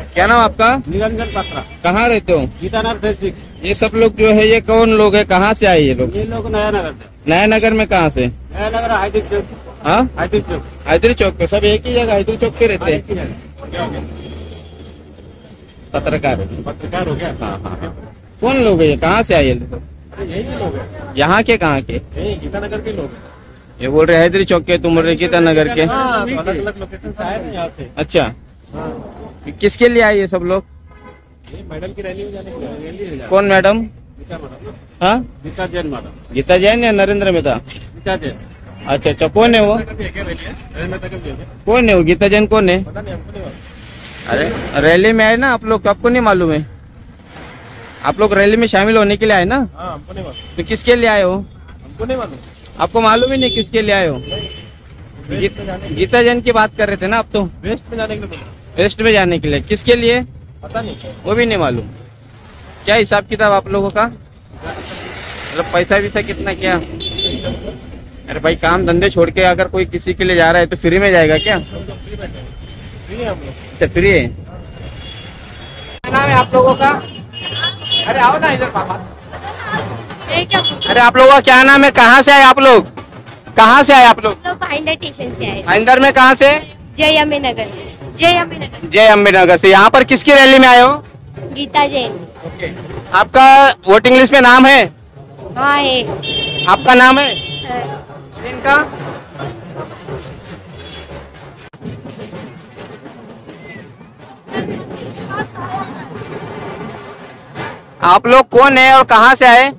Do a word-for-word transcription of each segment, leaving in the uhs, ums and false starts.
क्या नाम आपका? निरंजन पात्रा। कहाँ रहते हो? गीतानगर फेज। ये सब लोग जो है ये कौन लोग है, कहाँ से आए ये लोग? ये लोग नया नगर से। नया नगर में कहाँ से? नया नगर हाईदिर चौक। हाँ, हाईदिर चौक। हैदरी चौक पे सब एक ही जगह हैदरी चौक पे रहते हैं। पत्रकार पत्रकार हो गया। हाँ हाँ। कौन लोग है ये, कहाँ से आए ये लोग? यही लोग हैं, यहाँ के कहाँ के? यही गीतानगर के लोग। ये बोल रहे हैदरी चौक के, तुम बोल रहे गीता नगर के। हाँ, अलग अलग लोकेशन से आए ना यहाँ से। अच्छा, हाँ। किसके लिए आए ये सब लोग? ये मैडम की रैली में जाने के लिए रैली है। कौन मैडम? गीता मैडम। हाँ, गीता जैन मैडम। गीता जैन या नरेंद्र मेहता? गीता जैन। अच्छा अच्छा, कौन है वो? नरेंद्र तक भी है। कौन है वो? गीता जैन कौन है? पता नहीं, हमको नहीं मालूम। अरे रैली में आए ना आप लोग, आपको नहीं मालूम है? आप लोग रैली में शामिल होने के लिए आए ना? हाँ, हमको नहीं मालूम। तो किसके लिए आए हो? हमको नहीं मालूम। आपको मालूम ही नहीं किसके लिए आए हो? गी- गीता जैन की बात कर रहे थे ना आप तो? वेस्ट में जाने के लिए बोला। वेस्ट में जाने के लिए, किसके लिए पता नहीं। वो भी नहीं मालूम। क्या हिसाब किताब आप लोगों का, मतलब पैसा वैसा कितना क्या? अरे भाई, काम धंधे छोड़ के अगर कोई किसी के लिए जा रहा है तो फ्री में जाएगा क्या? फ्री है हम लोग। अच्छा, फ्री है। क्या नाम है आप लोगों का? अरे आओ ना इधर पापा। क्या? अरे आप लोगों का क्या नाम है, कहाँ से आए आप लोग? कहाँ से आए आप लोग? लोग भाईंदर स्टेशन से आए। भाईंदर में कहाँ से? जय अम्बे नगर से। जय अम्बे नगर। जय अम्बे नगर से। यहाँ पर किसकी रैली में आए हो? गीता जैन। आपका वोटिंग लिस्ट में नाम है? हाँ है। आपका नाम है? इनका? आप लोग कौन है और कहाँ से आए?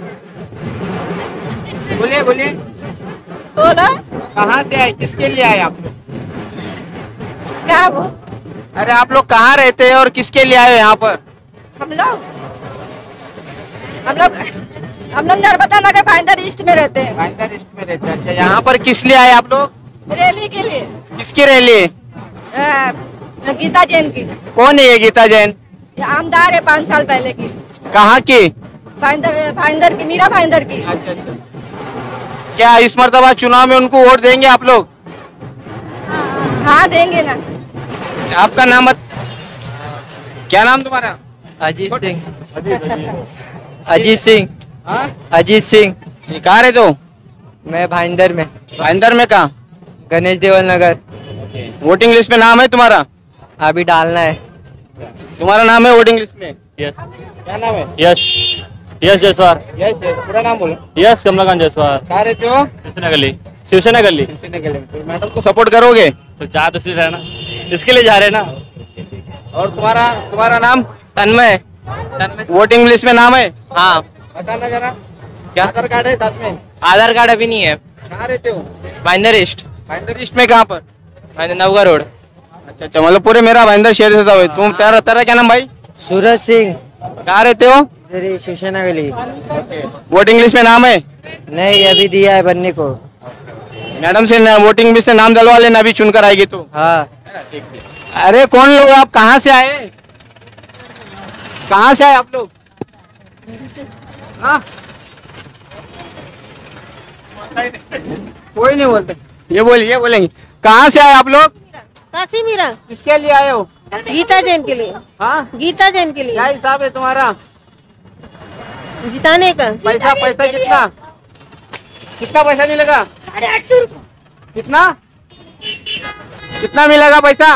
बोलिए बोलिए। बोला कहाँ से आए, किसके लिए आए आप लोग? क्या वो? अरे आप लोग कहाँ रहते हैं और किसके लिए आए हो यहाँ पर? हम लोग हम लोग हम लोग नर्मदा नगर भाईंदर ईस्ट में रहते हैं। भाईंदर ईस्ट में रहते हैं। अच्छा, यहाँ पर किस लिए आए आप लोग? रैली के लिए। किसकी रैली? अ, गीता जैन की। कौन है ये गीता जैन? ये आमदार है पाँच साल पहले की। कहाँ की? भाईंदर भाईंदर की, मीरा भाईंदर की। अच्छा अच्छा। क्या इस मर्तबा चुनाव में उनको वोट देंगे आप लोग? हाँ देंगे ना। आपका नाम बत... क्या नाम तुम्हारा? अजीत सिंह। अजीत सिंह। हाँ? अजीत सिंह। ये कहाँ रहते हो? मैं भाईंदर में। भाईंदर में कहाँ? गणेश देवल नगर। वोटिंग लिस्ट में नाम है तुम्हारा? अभी डालना है। तुम्हारा नाम है वोटिंग लिस्ट में? यस। क्या नाम है? यश यश जायसवाल। यस यस, पूरा नाम बोलो। यश कमलाकांत जायसवाल। कहाँ रहते हो? शिवसेना गली। शिवसेना गली। तो मैडम को सपोर्ट करोगे? तो चाह तो सिर्फ रहना, इसके लिए जा रहे ना। और तुम्हारा तुम्हारा नाम? तन्मय। वोटिंग लिस्ट में नाम है? हाँ। बताना जरा। क्या आधार कार्ड है साथ में? आधार कार्ड अभी नहीं है। कहाँ रहते हो? भाईंदर ईस्ट। भाईंदर ईस्ट में कहाँ पर? भाईंदर नवगा रोड। अच्छा अच्छा, मतलब पूरे मेरा भाईंदर शहर से था। तुम तेरा तेरा क्या नाम भाई? सूरज सिंह। कहाँ रहते हो? इधर शिवसेना गली। वोटिंग लिस्ट में नाम है? नहीं, अभी दिया है बनने को। मैडम से वोटिंग लिस्ट से नाम डलवा लेना, अभी चुनकर आएगी तो। हाँ। अरे कौन लोग, आप कहाँ से आए? कहाँ से आए आप लोग? हाँ? कोई नहीं बोलते, ये बोलिए, ये बोलेंगे। कहाँ से आए आप लोग? काशी मीरा। किसके लिए आए हो? गीता जैन के लिए। हाँ? गीता जैन के लिए। क्या हिसाब है तुम्हारा? जिताने का। पैसा पैसा कितना कितना पैसा मिलेगा? साढ़े आठ सौ रुपये। कितना कितना मिलेगा पैसा?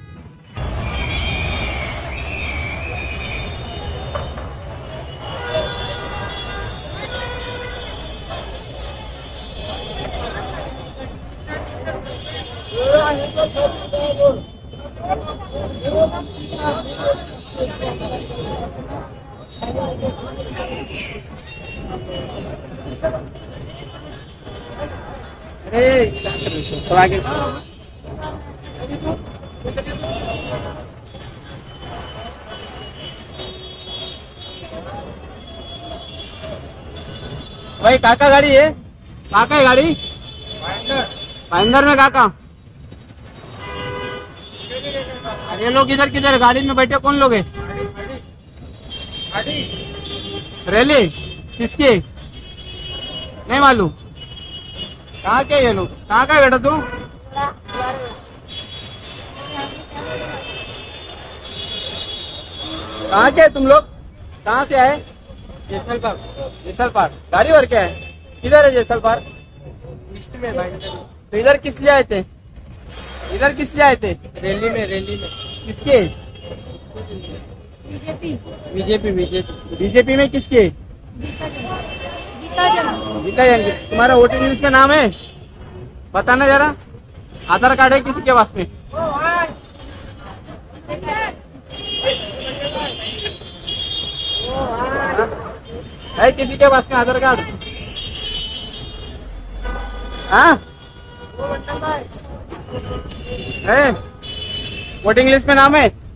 अरे थोड़ा आगे। भाई काका गाड़ी है? काका है गाड़ी? भाईंदर में काका। अरे लोग इधर किधर गाड़ी में बैठे, कौन लोग है? रैली किसकी? नहीं मालूम। कहाँ के ये लोग? कहाँ का है बेटा तू? कहाँ के तुम लोग? कहाँ से आए? जैसल पार्क। जैसल पार्क गाड़ी भर के आए? किधर है जैसल पार्क? लिस्ट में भाई। तो इधर किस लिए आए थे? इधर किस लिए आए थे? रैली में। रैली में किसके? बीजेपी। बीजेपी बीजेपी बीजेपी में किसके? गीता जैन। तुम्हारा वोटिंग लिस्ट में नाम है? बताना जरा। आधार कार्ड है किसी के पास में? है किसी के पास में आधार कार्ड? हाँ है? वोटिंग लिस्ट में नाम है?